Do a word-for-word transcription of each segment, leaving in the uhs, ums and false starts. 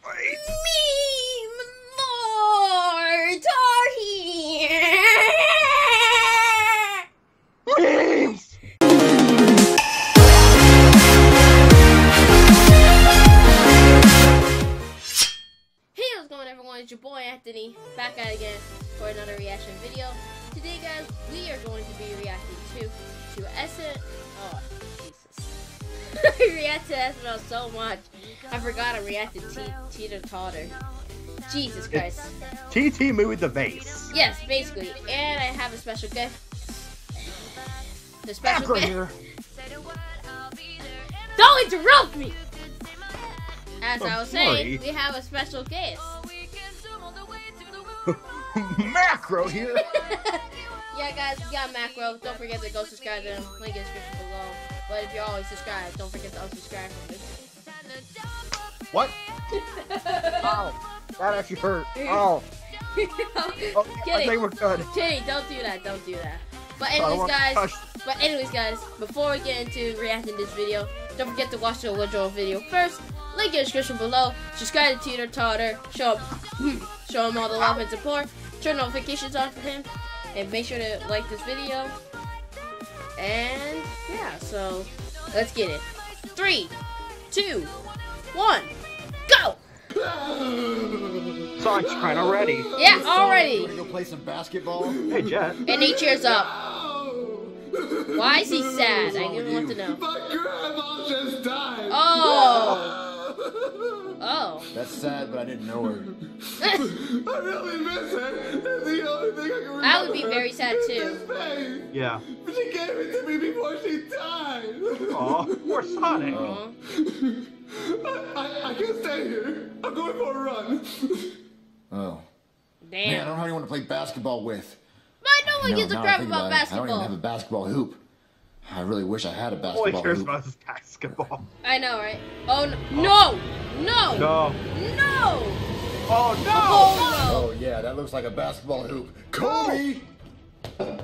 Lord Tarhy. Please. Hey, what's going on, everyone? It's your boy Anthony, back at it again for another reaction video. Today, guys, we are going to be reacting to to Essence. Oh, Jesus! I react to Essence so much. I forgot I reacted to Teeter Totter. Jesus Christ. T T me with the vase. Yes, basically. And I have a special gift. The special Back gift. here. Don't interrupt me! As I'm I was sorry. saying, we have a special guest. Macro here. Yeah, guys, we got Macro. Don't forget to go subscribe to him. Link in the description below. But if you're always subscribed, don't forget to unsubscribe from this. What? Ow. That actually hurt. Oh. Oh, I Kidding. think we're good. Kidding, don't do that, don't do that. But I don't anyways, want guys, touch. but anyways, guys, before we get into reacting to this video, don't forget to watch the original video first. Link in the description below. Subscribe to Teeter Totter. Show him, show him all the love and support. Turn notifications on for him, and make sure to like this video. And yeah, so let's get it. Three, two, one, go! Sonic's crying already. Yeah, already. Wanna go play some basketball? Hey, Jet. And he cheers up. Why is he sad? I wrong don't with want to you? know. My grandma just died. Oh. Oh. That's sad, but I didn't know her. I really miss her. That's the only thing I can remember. I would be very sad is too. this face. Yeah. She gave it to me before she died. Aw, poor Sonic. Aw. I, I, I can't stay here. I'm going for a run. Oh. Man, I Damn. don't know how you want to play basketball with. But no one No, gives a now I crap think about it, I don't even have a basketball. basketball hoop. I really wish I had a Boy basketball cares hoop. about his basketball. I know, right? Oh no! No! No! No. No! Oh no! Oh Oh yeah, that looks like a basketball hoop. Kobe! no!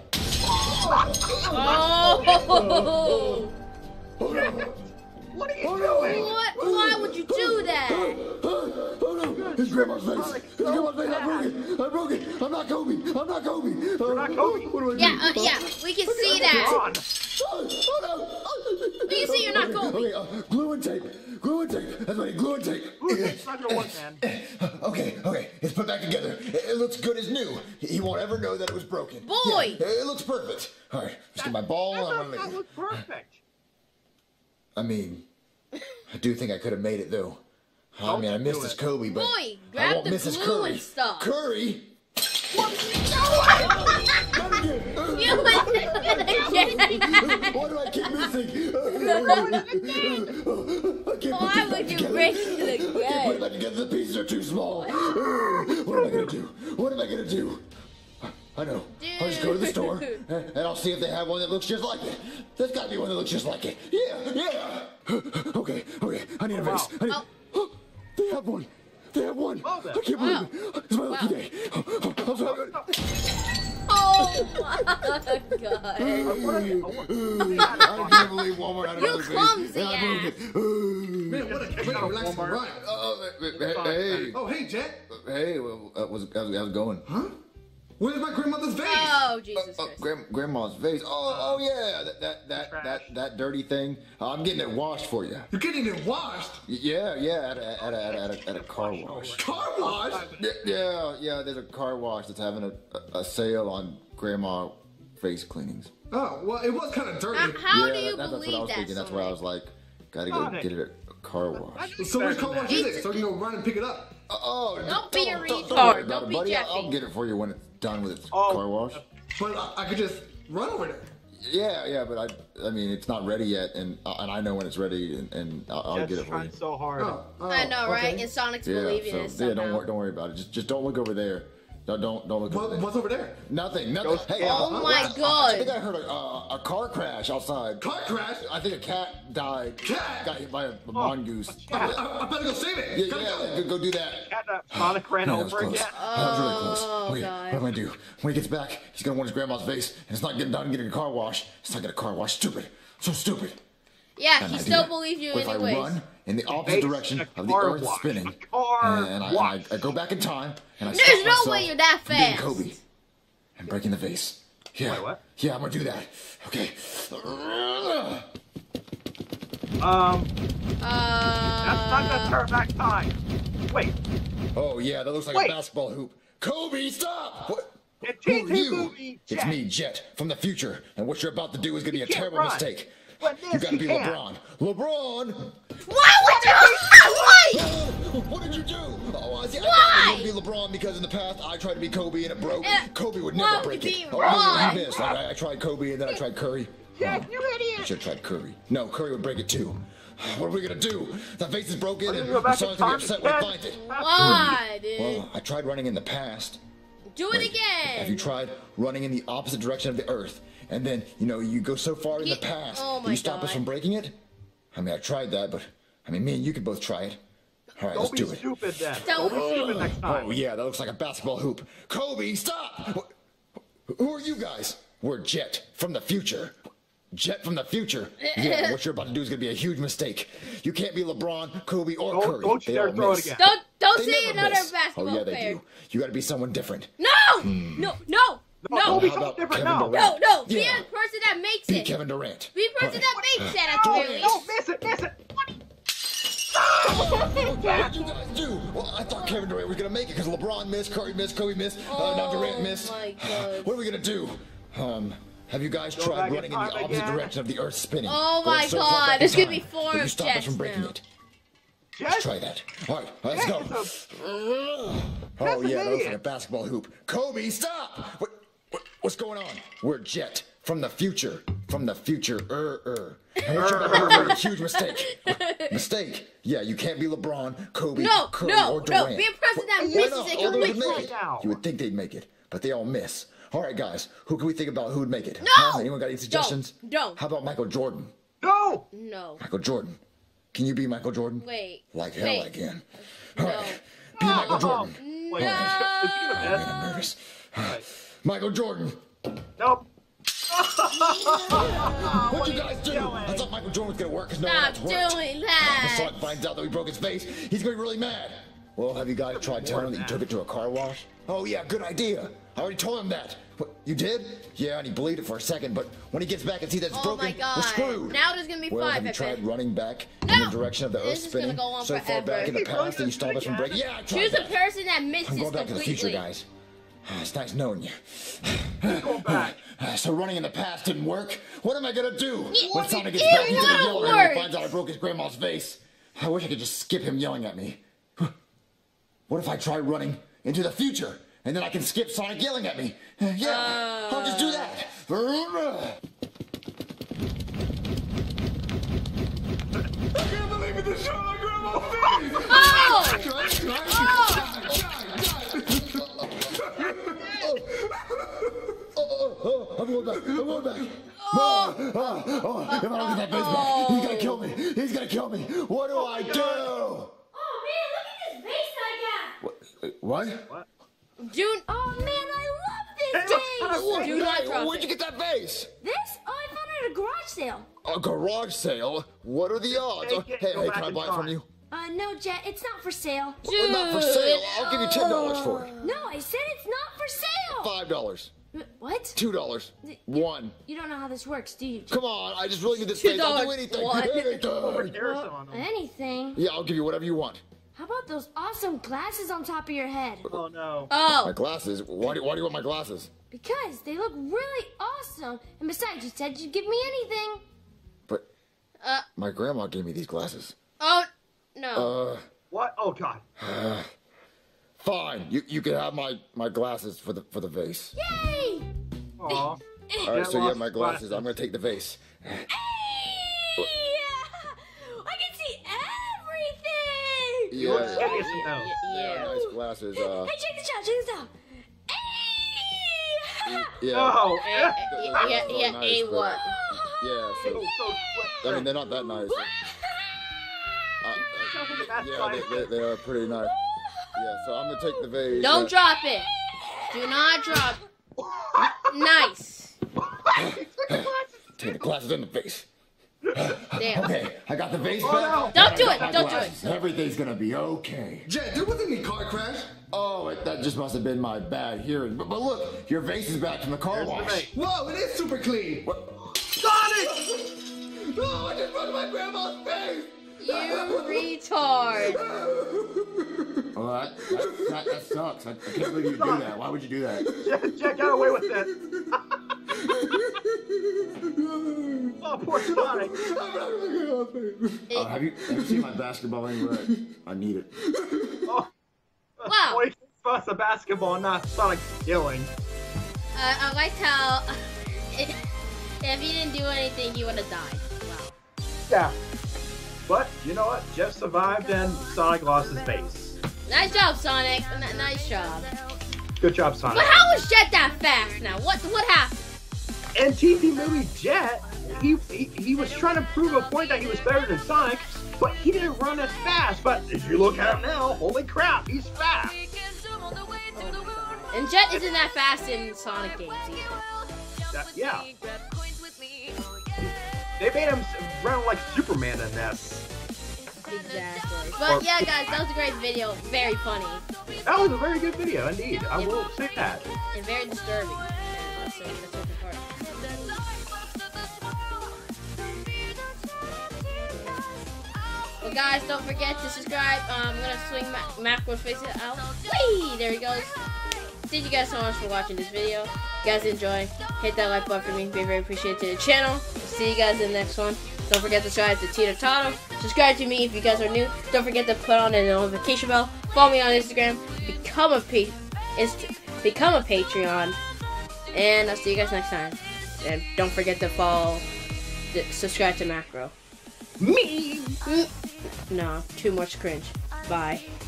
Oh! Oh no! What are you Oh no! doing? What? Why would you do that? Oh no! His grandma's face! His grandma's face! I broke it! I broke it! I'm not Kobe! I'm not Kobe! You're not Kobe. What do I do? Yeah, uh, yeah, we can see that. Come on. Oh no! We can see you're not Kobe. Okay, uh, glue and tape. Glue and tape. That's right, glue and tape. Ooh, it's not gonna work, man. Okay, okay, it's put back together. It, it looks good as new. He won't ever know that it was broken. Boy! Yeah, it looks perfect. All right, just get my ball. That I'm does gonna not leave. look perfect. I mean, I do think I could have made it though. I mean, I Don't missed do this it. Kobe, but Boy, I grab won't the miss this glue Curry. and stuff. Curry. You went again. Why do I keep missing? I can't Why put this would back you together. break it I can't put it again? back together. The pieces are too small. What am I gonna do? What am I gonna do? I know. I'll just go to the store Dude. and and I'll see if they have one that looks just like it. There's gotta be one that looks just like it. Yeah, yeah. Okay, okay. I need a vase. I need... Oh. They have one. They have one. Oh, I can't wow. believe it. It's my lucky Wow. day. I'm sorry. Oh my god. I can't believe Walmart had You another vase. clumsy And I broke ass. it. Man, what a quick and relaxing Walmart. run. Oh, hey, Oh, hey, Jet. hey, well, uh, how's, how's, how's it going? Huh? Where's my grandmother's vase? Oh, Jesus Uh, Christ. grand, grandma's vase. Oh, oh yeah, that that that Trash. that, that dirty thing. Uh, I'm getting it washed for you. You're getting it washed. Y- Yeah, yeah, at a at a at a, at a, at a car wash. Car wash? Yeah, yeah, yeah. There's a car wash that's having a, a, a sale on grandma face cleanings. Oh, well, it was kind of dirty. Uh, How yeah, do you that, that's what I believe was that? thinking. That's why I was like, gotta go Sonic. get it at a car wash. So which car wash is it? So you can go run and pick it up. Uh, oh, Don't be a don't retard. worry about Don't it, be buddy. I'll- Jeffy. I'll get it for you when it's done with its Oh. car wash. But I, I could just run over there. Yeah, yeah, but I, I mean, it's not ready yet, and uh, and I know when it's ready, and, and I'll, I'll Jet's get it for trying you. so hard. Oh, oh, I know, right? okay. And Sonic's Yeah, believing so it yeah, somehow. don't worry, don't worry about it. Just just don't look over there. Don't don't, don't look over What, there. what's over there? Nothing, nothing. Ghost Hey, cat. uh, Oh uh, my I- I, God. I think I heard a, uh, a car crash outside. Car crash? I think a cat died. Cat? Got hit by a, a mongoose. I, I, I better go save it. Yeah, Gotta yeah, go. go, go do that. Cat that Sonic ran Man, that was over close. again. That was really close. Oh, Okay, God. what am I gonna do? When he gets back, he's gonna want his grandma's vase, and it's not getting done getting a car wash. It's not getting a car wash. Stupid. So stupid. Yeah, Got he an still idea. believes you What if I anyways. run in the opposite Face direction a of the car Earth wash. spinning. A car And I, and wash. I, I go back in time, and I There's stop no myself way you're that from being fast. Kobe and breaking the vase. Yeah. Wait, what? Yeah, I'm gonna do that. Okay. Um, Uh, that's not gonna turn back time. Wait, Oh yeah, that looks like Wait. a basketball hoop. Kobe, stop! What? it's Who are you? movie, It's Jet. me, Jet, from the future, and what you're about to do is gonna be a can't terrible run. mistake. But You this gotta he be can. LeBron. LeBron! Why would you? Why? What did you do? Oh, I see. I Why? thought you would be LeBron because in the past I tried to be Kobe and it broke. Uh, Kobe would why never would break you it. be Oh, wrong? you missed. Like, I, I tried Kobe and then I tried Curry. Jet, you I idiot! should have tried Curry. No, Curry would break it too. What are we gonna do? The vase is broken Are you and gonna go back Sean's in gonna be time upset when he to finds it. Why, dude? Well, I tried running in the past. Do it Wait, again. Have you tried running in the opposite direction of the Earth? And then, you know, you go so far in the Ye- past, oh that my you stop us God. from breaking it? I mean, I tried that, but, I mean, me and you could both try it. All right, let's Don't do be it. stupid then. Don't- Don't be stupid next time. Oh, yeah, that looks like a basketball hoop. Kobe, stop! Wh- Who are you guys? We're Jet from the future. Jet from the future. Yeah, what you're about to do is going to be a huge mistake. You can't be LeBron, Kobe, or Don't- Curry. don't you They dare all throw it miss. again. Don't don't They say never another miss. basketball Oh, yeah, they player. do. You got to be someone different. No, no, no, No, no, Kobe, How something about different Kevin now. Durant? no, no. Be Yeah. the person that makes Be it. Kevin Durant. Be the person that makes it at the No, very no, least. miss it, miss it. What did you guys do? Well, I thought Kevin Durant was gonna make it because LeBron missed, Curry missed, Kobe missed, uh, now Durant missed. Oh, my God. What are we gonna do? Um, have you guys Go tried back in running in the time opposite again. direction of the Earth spinning? Oh, Going my so far God, back in there's gonna time be four that you stop us Jets from breaking now. it. Jet? Let's try that. All right, let's go. It's a- Oh That's an yeah, that looks like idiot. a basketball hoop. Kobe, stop! What, what, what's going on? We're Jet from the future. From the future. Er, er. And what you're about to do is a huge mistake. Mistake? Yeah, you can't be LeBron, Kobe, No, Curry, no, or no. Durant. Be a person that Why misses not? it All those would completely. make it. now. You would think they'd make it, but they all miss. All right, guys, who can we think about who would make it? No! Huh? Anyone got any suggestions? Don't. How about Michael Jordan? No! No. Michael Jordan. Can you be Michael Jordan? Wait. Like hell Wait. I can. No. All right. Be Michael Jordan. Wait, No. is he the Man, best? I'm nervous. Right. Michael Jordan. Nope. What'd you guys do? doing? I thought Michael Jordan was gonna work because no one Stop else worked. doing When that. Sonic finds out that we broke his face, he's gonna be really mad. Well, have you guys tried telling him that you took it to a car wash? Oh yeah, good idea. I already told him that. What, you did? Yeah, and he believed it for a second, but when he gets back and sees that it's Oh broken, my God. we're screwed. Now there's gonna be well, five, have you I tried bet. running back in No. the direction of the Earth This is gonna spinning go on so far forever. back in the Keep running past that you this stopped us from again. breaking? Yeah, I tried Choose a that. person that misses I'm going back to the completely. future, guys. It's nice knowing you. Go back. Uh, So running in the past didn't work. What am I gonna do? It- When Sonic gets it back, he's gonna won't yell at me when he work. finds out I broke his grandma's vase. I wish I could just skip him yelling at me. What if I try running into the future and then I can skip Sonic yelling at me? Uh, Yeah, I'll just do that. I can't believe it, this shot on Grandma's face! Oh! Oh, I'm going back. I'm going back. Oh, oh, oh, if I don't get that vase back, he's gonna kill me. He's gonna kill me. What do I do? Oh man, look at this vase I got! What? What? June. Oh man, I love Hey, this look, vase! Do not drop Where'd it. you get that vase? This? Oh, I found it at a garage sale. A garage sale? What are the odds? Take Oh, it, hey, go hey, back can I in buy it from time. you? Uh, no, Jet, it's not for sale. Well, not for sale. I'll give you ten dollars for it. No, I said it's not for sale! Five dollars. Wh- What? Two dollars. One. You don't know how this works, do you? Jet? Come on, I just really need this Two vase. I'll do dollars. anything. One. Anything. There's on them. Anything. Yeah, I'll give you whatever you want. How about those awesome glasses on top of your head? Oh no. Oh. My glasses? Why do, why do you want my glasses? Because they look really awesome. And besides, you said you'd give me anything. But Uh. my grandma gave me these glasses. Oh. No. Uh, What? Oh god. fine. You you can have my my glasses for the for the vase. Yay! Aw. All right, Get so yeah, lost my in glasses. glasses. I'm gonna take the vase. Hey! I can see everything! Yeah, Looks yeah, hideous in those. yeah, nice glasses. Uh, Hey, check this out, check this out. Hey! yeah. No. Eh, eh, yeah, yeah, yeah, Nice, a but- what? Yeah. So, So so, I mean, they're not that nice. Uh, uh, yeah, they, they, they are pretty nice. Yeah, so I'm gonna take the vase. Don't uh, drop it. Do not drop. Nice. Take the glasses in the face. Damn. Okay, I got the vase Oh, back. no. Don't do I it, got my don't do glasses. Everything's gonna be okay. Jet, there wasn't any car crash. Oh, it, that just must have been my bad hearing. But, but look, your vase is back from the car Here's the wash. vase. Whoa, it is super clean. What? Sonic! No, I just rubbed my grandma's face. You retard. Oh, that, that, that, that sucks. I, I can't believe you do that. Why would you do that? Jet, Jet got away with this. Oh, poor Sonic. I rubbed my grandma's face. Uh, have you have you seen my basketball anywhere? I need it. Oh, Wow. boy, he's supposed to basketball, not Sonic killing. Uh, I liked how if he didn't do anything, he would have died. Wow. Yeah. But, you know what? Jeff survived and Sonic lost his base. Nice job, Sonic. N- nice job. Good job, Sonic. But how was Jet that fast now? What what happened? In T V movie Jet, he, he he was trying to prove a point that he was better than Sonic, but he didn't run as fast. But if you look at him now, holy crap, he's fast. And Jet isn't that fast in Sonic games either. That, yeah. They made him run like Superman in that. Exactly. But yeah, guys, that was a great video. Very funny That was a very good video, indeed. I will say that. and very disturbing. That's the, that's the part. Well, guys, don't forget to subscribe. Um, I'm gonna swing Ma- Macro's face out. Whee! There he goes. Thank you guys so much for watching this video. If you guys enjoy, hit that like button for me. Be very appreciated to the channel. See you guys in the next one. Don't forget to subscribe to Teeter Totter. Subscribe to me if you guys are new. Don't forget to put on the notification bell. Follow me on Instagram. Become a pa- inst- become a Patreon. And I'll see you guys next time. And don't forget to follow, the, subscribe to Macro. Me! No, too much cringe. Bye.